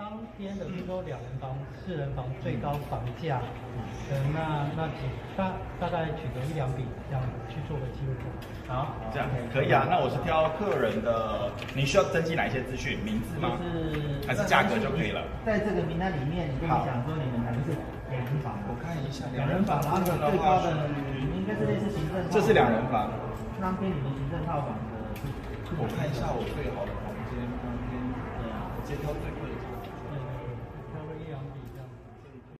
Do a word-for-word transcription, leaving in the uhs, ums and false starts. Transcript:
当边的，比如说两人房、四人房最高房价的那那几大大概取得一两笔，这样去做个机会价。好， 这样可以啊。那我是挑客人的，你需要登记哪一些资讯？名字吗？ 就是还是价格就可以了？ 在这个名单里面，你跟你讲说你们可能是两人房， 我看一下两人房，然后最高的应该是类似行政。 这是两人房。 那边你们行政套房的， 我看一下我最好的房间，那边对啊，我直接挑最贵的。